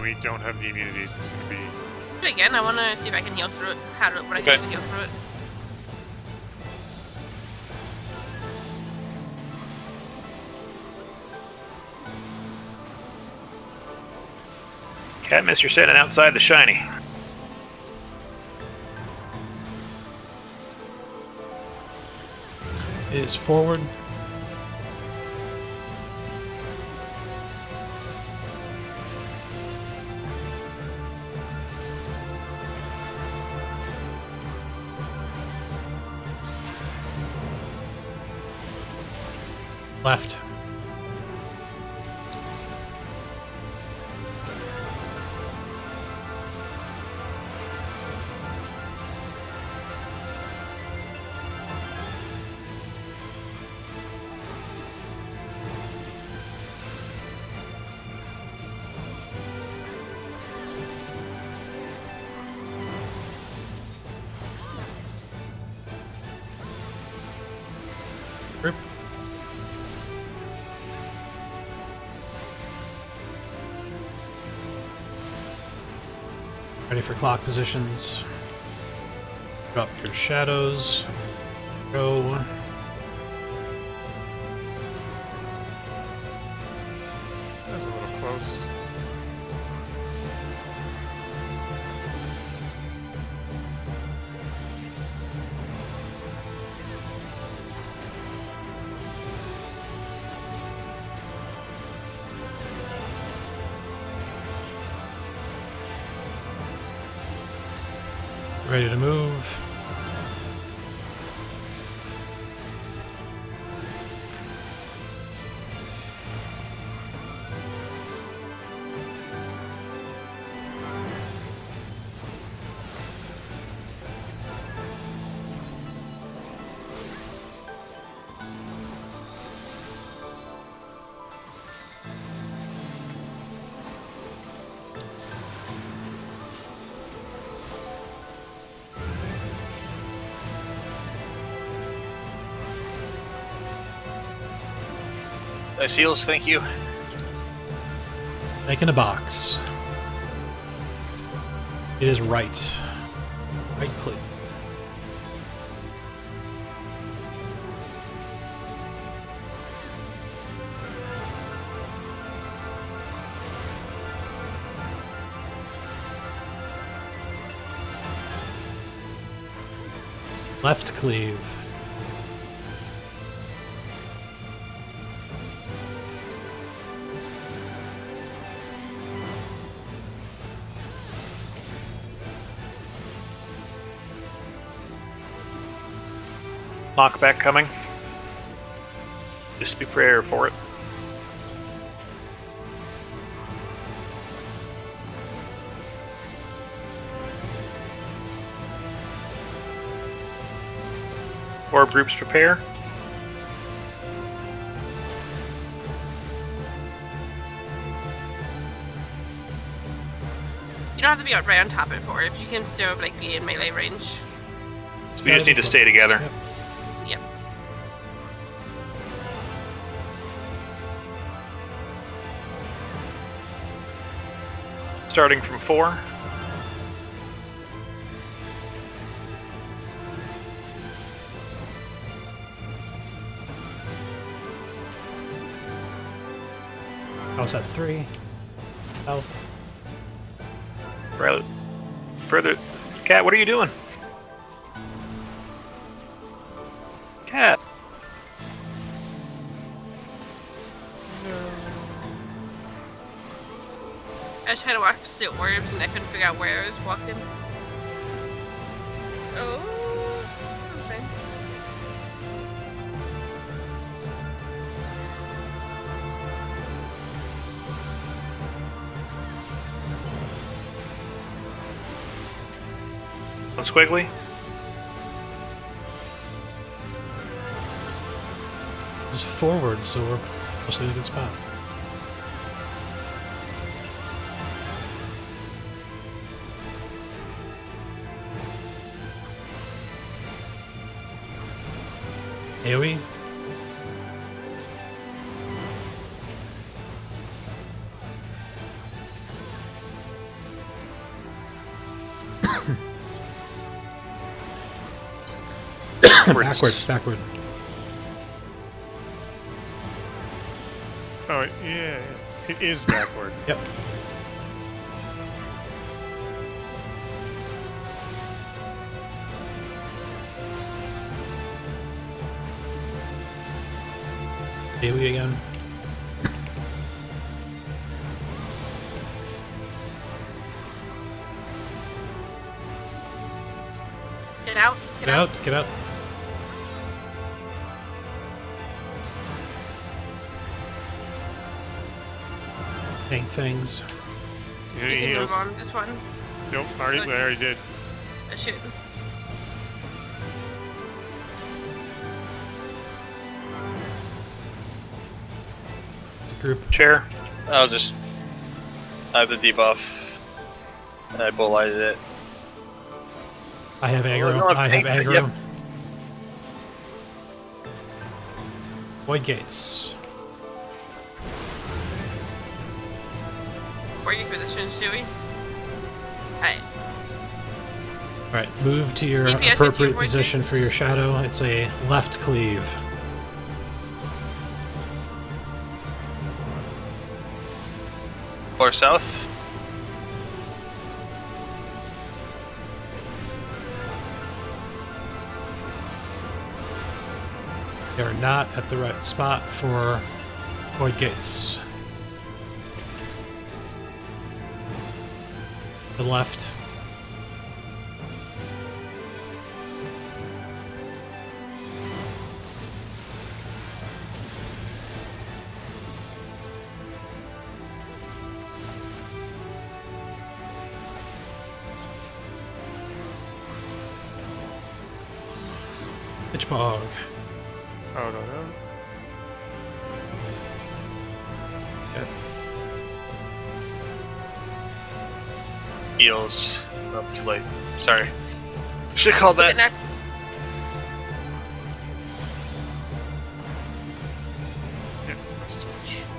we don't have the immunities to be. Do it again. I want to see if I can heal through it. What I can do to heal through it. Cadmus, you're standing outside the shiny. It is forward. Left. Group. Ready for clock positions. Drop your shadows. Go. That was a little close. Ready to move. Nice heals, thank you. Making a box. It is right. Right click. Left cleave. Knockback coming. Just be prepared for it. Orb groups prepare. You don't have to be right on top of it for it. You can still like be in melee range. We just need to stay together. Yep. Yep. Starting from 4. I was at 3. Health. Right. Further. Cat, what are you doing? Cat. I was trying to watch the orbs and I couldn't figure out where I was walking. Oh, okay. One squiggly. It's forward, so we're mostly in a good spot. AoE. Backward. Oh, yeah. It is backward. Yep. Daily again. Get out. Get out, get out. Tank things. Yeah, You he can heals. move on this one. Nope, I already did. I should. The group. Chair. I'll just. I have the debuff. And I bull lighted it. I have aggro. no, I have thanks, aggro. yep. Void gates. Where are you for this one, Stewie? Alright. Alright, move to your DPS is appropriate your void position gates. for your shadow. It's a left cleave. Or south. They're not at the right spot for void gates. The left. Pitch bog. Oh, no. Yep. Heals. Oh, too late. Sorry. Should have called that. Yeah, that's too much.